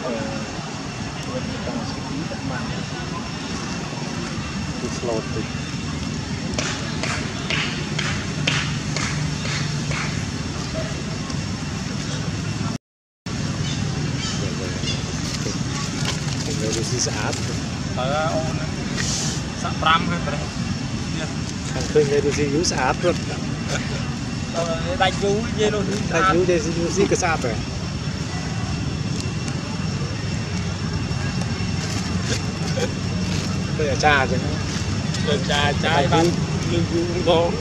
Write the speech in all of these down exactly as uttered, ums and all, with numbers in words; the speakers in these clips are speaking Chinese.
Slow thing. This is art. Ở ôn sắp pram hơn rồi. Anh khơi nghe tôi sẽ use art rồi. Đánh vú dây luôn. Đánh vú dây use cái sao vậy? Đây là trà chứ. Đây trà trà bạn lương vú không có.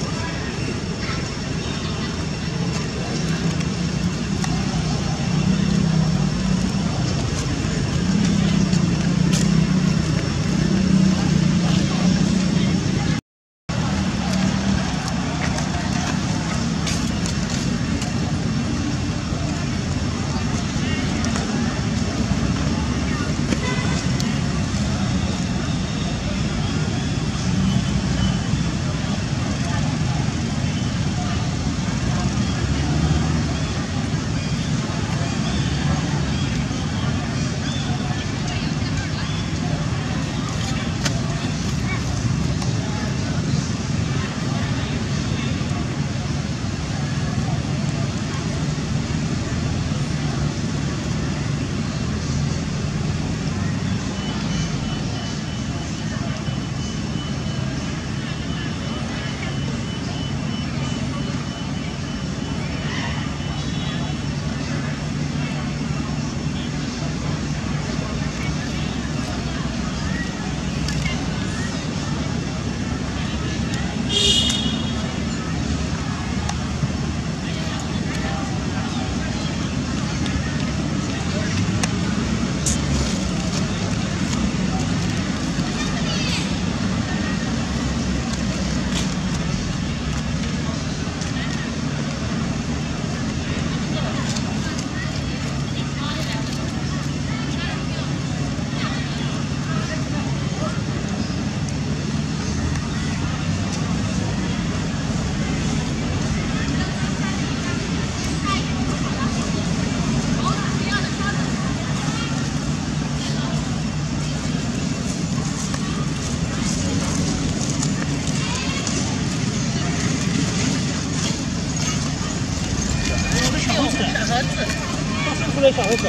出来小孩子。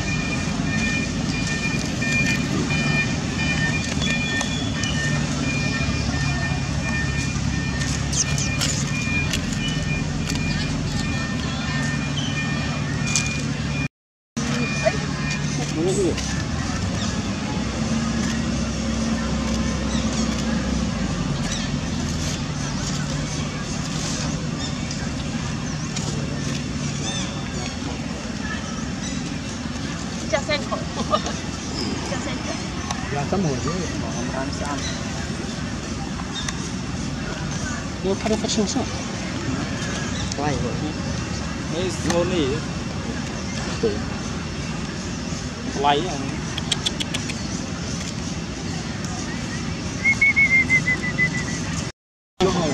哎，什么是？ 加三口，加三口。 呀，这么多， 我们按下。 因为拍的不清楚。来一个。 没时候呢。 对。 来呀。 然后。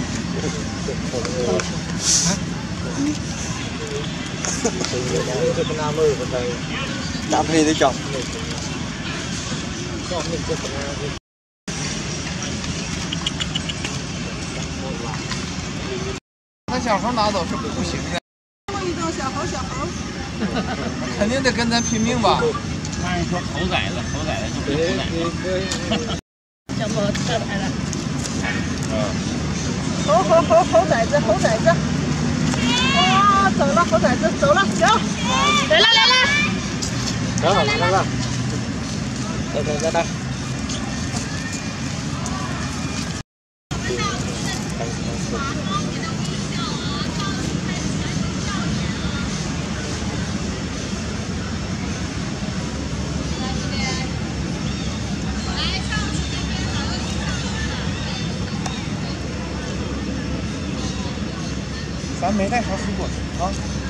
这个纳闷儿不对。 打配的脚。 那小猴拿走是不行的。 遇到小猴，小猴， 肯定得跟咱拼命吧？ 按说猴崽子，猴崽子就猴崽子。 小猴车来了。猴猴猴猴崽子，猴崽子。哇，走了，猴崽子走了，走，来了来了。 来了来了，来来来来。 咱没带啥水果啊。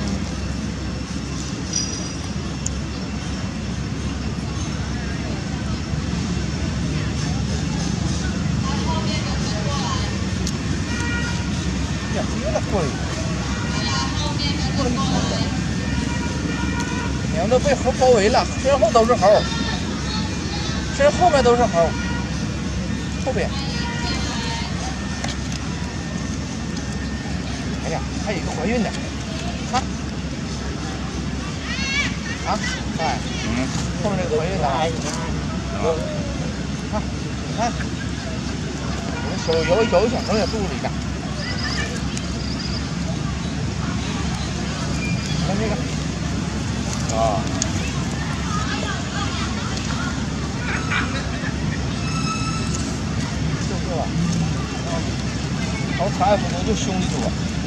呀，这个贵，贵一点的。你要那都被猴包围了，身后都是猴，身后面都是猴，后边。哎呀，还有一个怀孕的，看，啊，哎，嗯，后面这个怀孕的，啊，看，你看，有有有小生在肚子里的，看这个，啊。好可爱不多，就兄弟多。